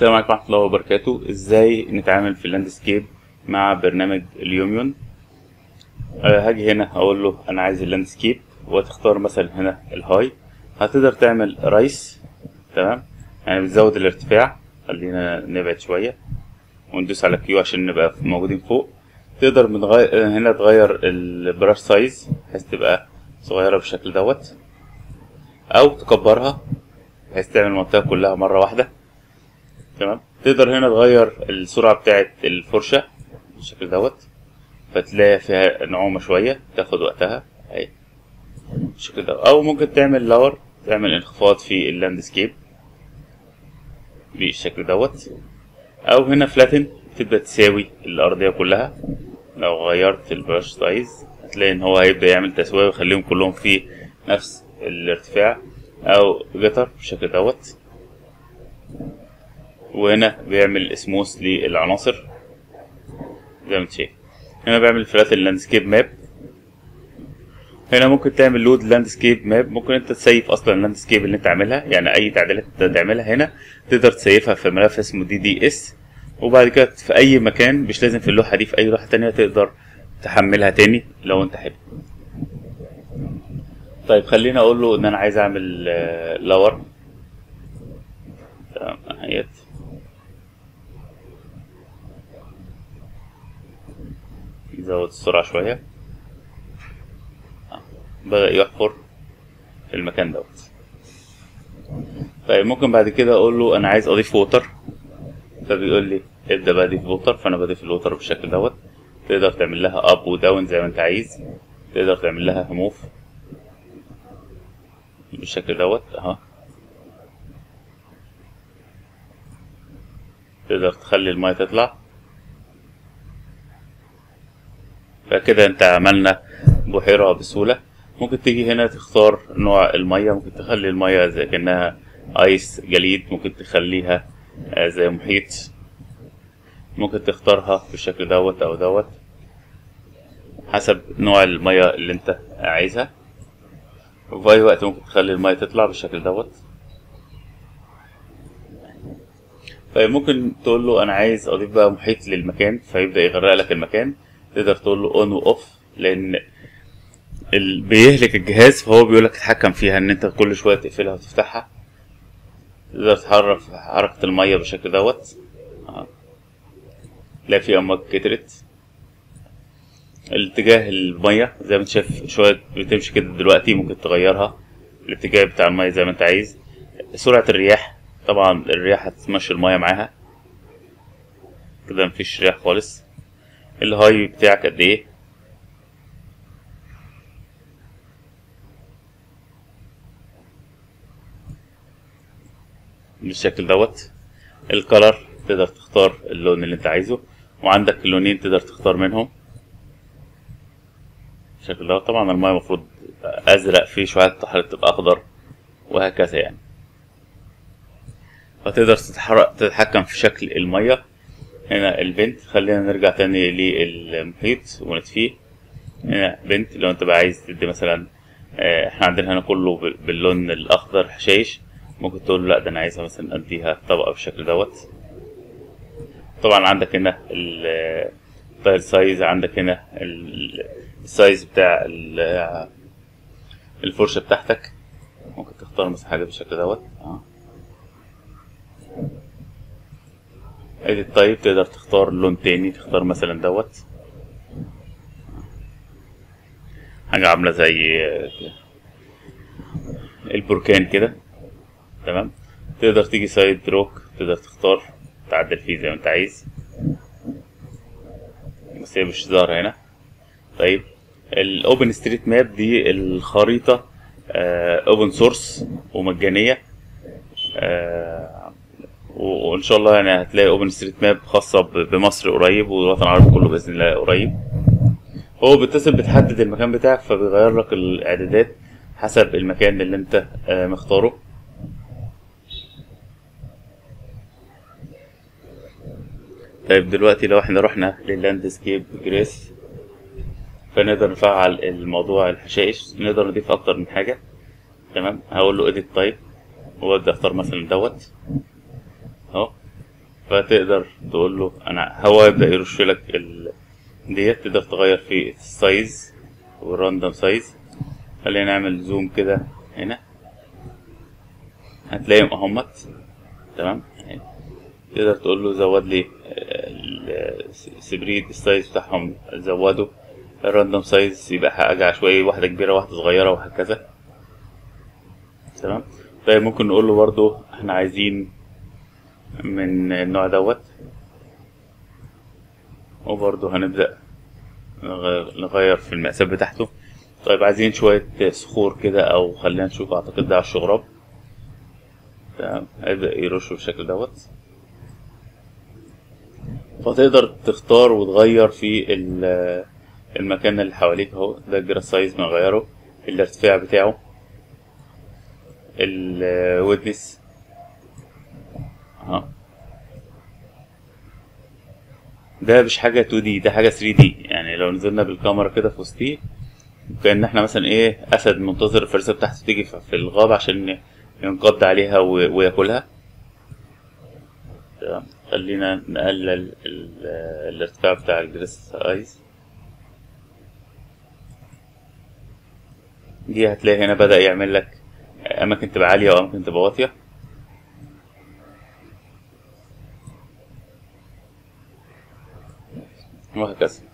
السلام عليكم ورحمة الله وبركاته. ازاي نتعامل في اللاندسكيب مع برنامج اليوميون؟ هاجي هنا اقول له انا عايز اللاندسكيب وتختار مثلا هنا الهاي. هتقدر تعمل رايس، تمام، يعني بتزود الارتفاع. خلينا نبعد شوية وندوس على كيو عشان نبقى موجودين فوق. تقدر هنا تغير البراش سايز بحيث تبقى صغيرة بالشكل دوت، او تكبرها بحيث تعمل المنطقة كلها مرة واحدة، تمام. تقدر هنا تغير السرعة بتاعة الفرشة بالشكل دوت، فتلاقي فيها نعومة شوية تاخد وقتها اهي بالشكل ده. او ممكن تعمل لور، تعمل انخفاض في اللاندسكيب بالشكل دوت. او هنا فلاتن، تبدأ تساوي الارضية كلها. لو غيرت البراش سايز هتلاقي ان هو هيبدأ يعمل تسوية ويخليهم كلهم في نفس الارتفاع، او جتر بالشكل دوت. وهنا بيعمل سموث للعناصر زي ما انت شايف. هنا بيعمل فلات اللاندسكيب ماب. هنا ممكن تعمل لود لاندسكيب ماب. ممكن انت تسيف اصلا اللاندسكيب اللي انت عاملها، يعني اي تعديلات انت تعملها هنا تقدر تسيفها في ملف اسمه DDS، وبعد كده في اي مكان، مش لازم في اللوحة دي، في اي لوحة تانية تقدر تحملها تاني لو انت حابب. طيب خليني اقول له ان انا عايز اعمل لور، تمام اهيت. نزود السرعة شوية. بدأ يحفر في المكان دوت. طيب ممكن بعد كده اقول له انا عايز اضيف ووتر، فبيقول لي ابدأ بقى اضيف ووتر، فانا بضيف الووتر بالشكل دوت. تقدر تعمل لها اب وداون زي ما انت عايز. تقدر تعمل لها موف بالشكل دوت اهو. تقدر تخلي المية تطلع. فكده انت عملنا بحيرة بسهولة. ممكن تيجي هنا تختار نوع المية، ممكن تخلي المية زي كأنها ايس جليد، ممكن تخليها زي محيط، ممكن تختارها بالشكل دوت او دوت حسب نوع المية اللي انت عايزها. وفي اي وقت ممكن تخلي المية تطلع بالشكل دوت. طيب ممكن تقول له انا عايز اضيف بقى محيط للمكان، فيبدأ يغرق لك المكان. تقدر تقول له اون واوف، لان بيهلك الجهاز، فهو بيقولك تتحكم فيها ان انت كل شوية تقفلها وتفتحها. تقدر تحرك حركة المية بالشكل دوت. تلاقي في امواج كترت. الاتجاه المية زي ما انت شايف شوية بتمشي كده دلوقتي، ممكن تغيرها الاتجاه بتاع المية زي ما انت عايز. سرعة الرياح، طبعا الرياح هتمشي المية معاها كده، مفيش رياح خالص. الهاي بتاعك قد ايه، بالشكل دوت. الكلر تقدر تختار اللون اللي انت عايزه، وعندك لونين تقدر تختار منهم بالشكل دوت. طبعا المايه المفروض ازرق، فيه شوية تبقى اخضر، وهكذا يعني. فتقدر تتحكم في شكل المية. هنا البنت، خلينا نرجع تاني للمحيط ونطفيه. هنا بنت، لو انت بقى عايز تدي مثلا احنا عندنا هنا كله باللون الاخضر حشايش، ممكن تقول لا ده انا عايزها مثلا اديها طبقة بالشكل دوت. طبعا عندك هنا التايل سايز، عندك هنا السايز بتاع الفرشة بتاعتك، ممكن تختار مثلا حاجة بالشكل دوت اديت. طيب تقدر تختار لون تاني، تختار مثلا دوت حاجة عاملة زي البركان كده، تمام. تقدر تيجي سايد روك، تقدر تختار تعدل فيه زي ما انت عايز، بس هي مش ظاهرة هنا. طيب الاوبن ستريت ماب دي الخريطة اوبن سورس ومجانية، وان شاء الله يعني هتلاقي اوبن ستريت ماب خاصة بمصر قريب، والوطن العربي كله بإذن الله قريب. هو بتحدد المكان بتاعك، فبيغير لك الاعدادات حسب المكان اللي انت مختاره. طيب دلوقتي لو احنا رحنا لللاندسكيب جريس، فنقدر نفعل الموضوع الحشائش، نقدر نضيف اكتر من حاجة، تمام. هقول له edit type وابدا اختار مثلا دوت اهو. فتقدر تقول له هو يبدأ يرش لك ديت. تقدر تغير في السايز والراندوم سايز. خلينا نعمل زوم كده هنا، هتلاقيهم اهمت. تمام. تقدر تقول له زود لي السبريد السايز بتاعهم، زوده. الراندوم سايز يبقى حاجة عشوائية، واحدة كبيرة واحدة صغيرة وهكذا. تمام. طيب ممكن نقول له برضو احنا عايزين من النوع دوت، وبرضو هنبدأ نغير في المقاسات بتاعته. طيب عايزين شوية صخور كده، او خلينا نشوف، اعتقد ده على الشغراب. تمام. هيبدأ يرشه بالشكل دوت. فتقدر تختار وتغير في المكان اللي حواليك اهو. ده الجراس سايز بنغيره، الارتفاع بتاعه، الويدنس اهو. ده مش حاجة 2D، ده حاجة 3D. يعني لو نزلنا بالكاميرا كده في وسطيه، كأن احنا مثلا ايه، اسد منتظر الفريسة بتاعته تيجي في الغابة عشان ينقض عليها وياكلها. تمام. خلينا نقلل الارتفاع بتاع الجراس سايز. دي هتلاقي هنا بدأ يعمل لك أماكن تبقى عالية وأماكن تبقى واطية، وهكذا.